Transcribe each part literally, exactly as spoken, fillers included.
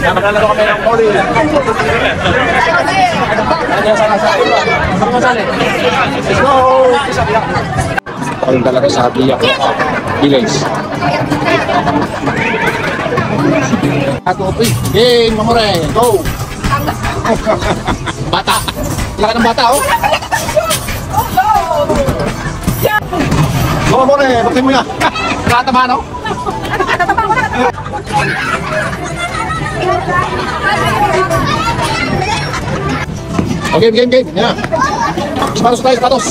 Maglalaro kami ng poli. Let's go! Ayun talaga sa Biak Village. Atutoy. Game, mamore. Go! Bata. Laka ng bata, oh. Go, mamore. Bakit mo yan? Nakatama, no? Okay, game, game. Yan. Sapatos tayo, sapatos.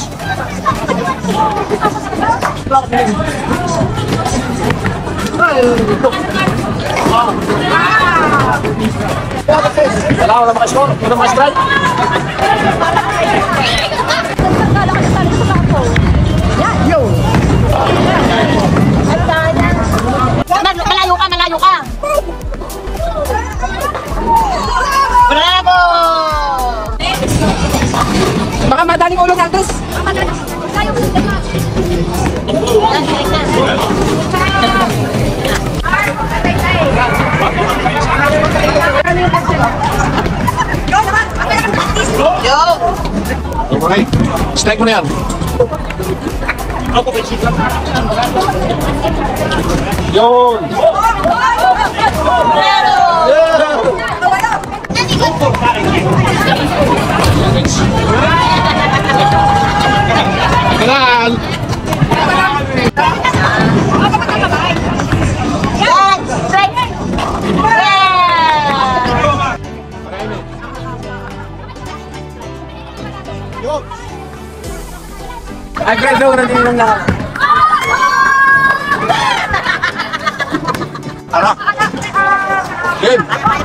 Wala ko na maka-score. Wala maka-strike. Yo! Malayo ka, malayo ka. Bravo! Baka madaling ulo, Santos. Yo! Okay. Strike mo na yan. Yun! Kailangan! Ay, Fred, daw, nandito lang lang. Ano? Game!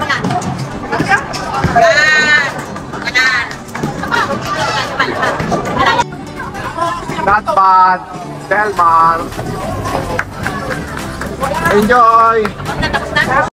Not bad. Delmar. Enjoy!